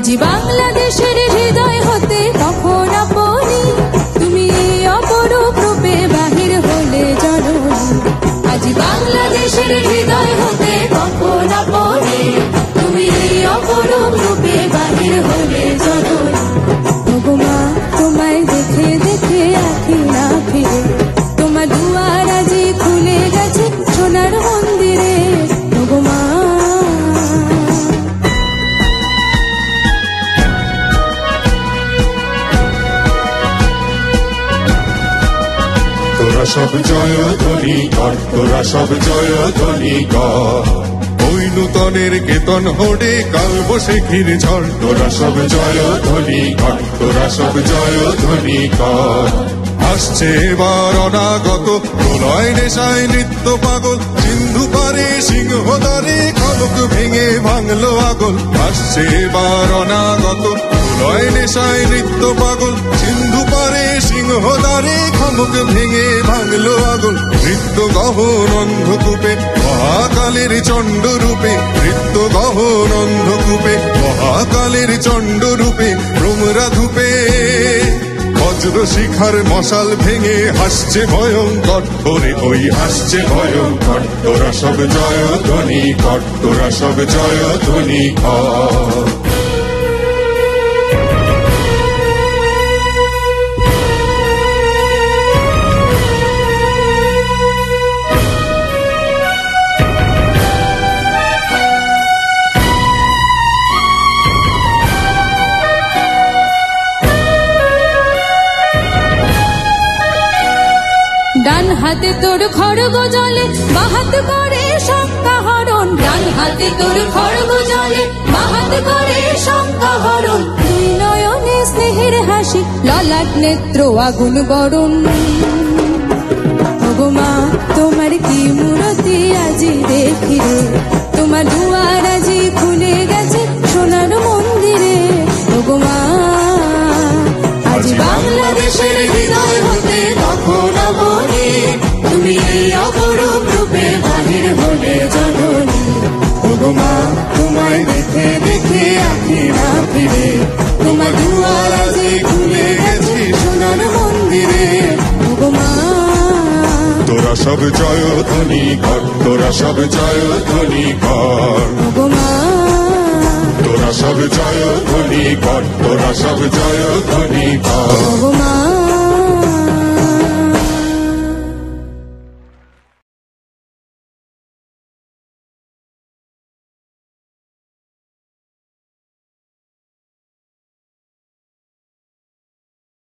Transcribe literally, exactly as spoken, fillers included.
আজি বাংলাদেশের হৃদয় হতে কখন আপনি তুমি অপরূপ রূপে বাহির হলে জননী। আজি বাংলাদেশের হৃদয় হতে কখন আপনি তুমি অপরূপ রূপে বাহির হলে জননী। ওগো মা তোমায় দেখে দেখে আঁখি না ফিরে, তোমার দুয়ার আজি খুলে গেছে সোনার মন্দিরে। ওগো মা তোরা সব জয় ধ্বনি কর, তোরা সব জয় ধ্বনি কর। ওই নূতনের কেতন হোড়ে কাল বসে ঘির ঝড়। তোরা সব জয় ধ্বনি কর, তোরা সব জয় ধ্বনি কর। আসছে এবার অনাগত প্রলয় নেশায় নৃত্য পাগল, সিন্ধু পারে সিংহদ্বারে খলক ভেঙে ভাঙলো আগল। আসছে এবার অনাগত প্রলয় নেশায় নৃত্য পাগল, সিন্ধু পারে সিংহদ্বারে খলক ভেঙে ভাঙলো আগল। নৃত্য গহন অন্ধকূপে মহাকালের চণ্ড রূপে, নৃত্য গহন অন্ধকূপে মহাকালের চণ্ড রূপে। ভ্রমরা ধূপে বজ্র শিখার মশাল ভেঙে হাসছে ভয়ঙ্কর, ওরে ওই হাসছে ভয়ঙ্কর। তোরা সব জয় ধ্বনি কর, তোরা সব জয় ধ্বনি কর। ডান হাতে তোর খড়গ জলে বাহাত করে শঙ্কা হরণ, ডান হাতে তোর খড়গ জলে বাহাত করে শঙ্কা হরণ। দুই নয়নে স্নেহের হাসি ললাট নেত্র আগুন বরণ। ওগো মা তোমার কি মূরতি আজি দেখি রে, তোমার দুয়ার আজি খুলে গেছে সোনার মন্দিরে। ওগো মা আজি বাংলাদেশের হৃদয় হতে তখন আপনি তুমি এই অপরূপ রূপে বাহির হলে জননী। ওগো মা তোমায় দেখে দেখে আঁখি না ফিরে, তোমার দুয়ার আজি খুলে গেছে সোনার মন্দিরে। ওগো মা তোরা সব জয় ধ্বনি কর, তোরা সব জয় ধ্বনি কর। ওগো মা তোরা সব জয় ধ্বনি কর, তোরা সব জয় ধ্বনি কর। ওগো মা।